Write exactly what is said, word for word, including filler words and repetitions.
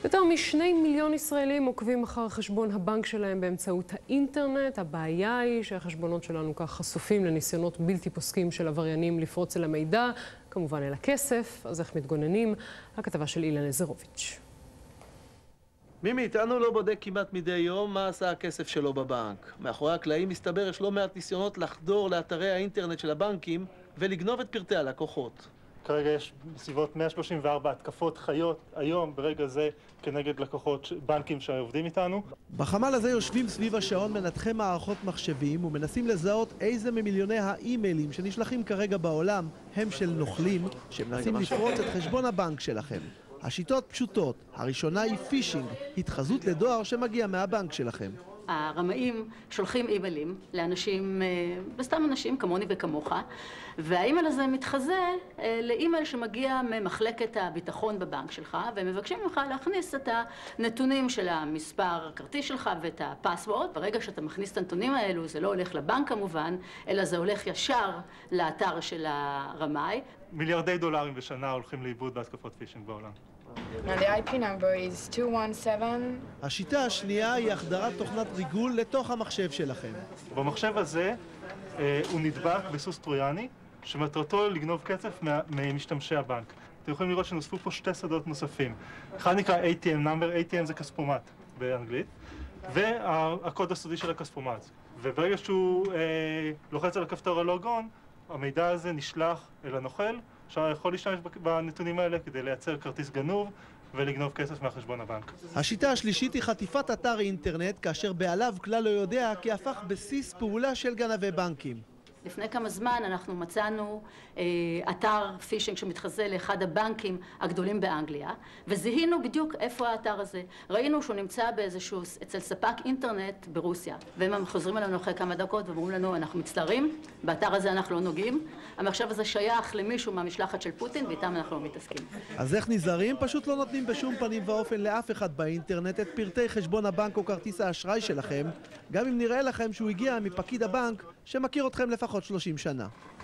יותר משני מיליון ישראלים עוקבים אחר חשבון הבנק שלהם באמצעות האינטרנט. הבעיה היא שהחשבונות שלנו כך חשופים לניסיונות בלתי פוסקים של עבריינים לפרוץ אל המידע, כמובן אל הכסף. אז איך מתגוננים? הכתבה של אילן עזרוביץ'. מי מאיתנו לא בודק כמעט מדי יום מה עשה הכסף שלו בבנק. מאחורי הקלעים מסתבר יש לא מעט ניסיונות לחדור לאתרי האינטרנט של הבנקים ולגנוב את פרטי הלקוחות. כרגע יש בסביבות מאה שלושים וארבע התקפות חיות היום ברגע זה כנגד לקוחות בנקים שעובדים איתנו. בחמ"ל הזה יושבים סביב השעון מנתחי מערכות מחשבים ומנסים לזהות איזה ממיליוני האימיילים שנשלחים כרגע בעולם הם של נוכלים שמנסים לפרוץ את חשבון הבנק שלכם. השיטות פשוטות, הראשונה היא פישינג, התחזות לדואר שמגיע מהבנק שלכם. הרמאים שולחים אימיילים לאנשים, בסתם אנשים כמוני וכמוך, והאימייל הזה מתחזה לאימייל שמגיע ממחלקת הביטחון בבנק שלך, ומבקשים ממך להכניס את הנתונים של המספר הכרטיס שלך ואת הפסוורד. ברגע שאתה מכניס את הנתונים האלו, זה לא הולך לבנק כמובן, אלא זה הולך ישר לאתר של הרמאי. מיליארדי דולרים בשנה הולכים לאיבוד בהתקפות פישינג בעולם. Now the I P number is two one seven. השיטה השנייה היא החדרת תוכנת ריגול לתוך המחשב שלכם. במחשב הזה אה, הוא נדבק בסוס טרויאני שמטרתו לגנוב כסף ממשתמשי הבנק. אתם יכולים לראות שנוספו פה שתי שדות נוספים. אחד נקרא A T M number, A T M זה כספומט באנגלית, והקוד הסודי של הכספומט. וברגע שהוא אה, לוחץ על הכפתור הלוגון, המידע הזה נשלח אל הנוכל, שיכול להשתמש בנתונים האלה כדי לייצר כרטיס גנוב ולגנוב כסף מהחשבון הבנק. השיטה השלישית היא חטיפת אתר אינטרנט, כאשר בעליו כלל לא יודע כי הפך בסיס פעולה של גנבי בנקים. לפני כמה זמן אנחנו מצאנו אה, אתר פישינג שמתחזה לאחד הבנקים הגדולים באנגליה, וזיהינו בדיוק איפה האתר הזה. ראינו שהוא נמצא באיזשהו, אצל ספק אינטרנט ברוסיה, והם חוזרים אלינו אחרי כמה דקות ואומרים לנו, אנחנו מצטערים, באתר הזה אנחנו לא נוגעים, המחשב הזה שייך למישהו מהמשלחת של פוטין, ואיתם אנחנו לא מתעסקים. אז איך נזהרים? פשוט לא נותנים בשום פנים ואופן לאף אחד באינטרנט את פרטי חשבון הבנק או כרטיס האשראי שלכם, גם אם נראה לכם שהוא הגיע מפקיד הבנק שמכיר אתכם לפחות שלושים שנה.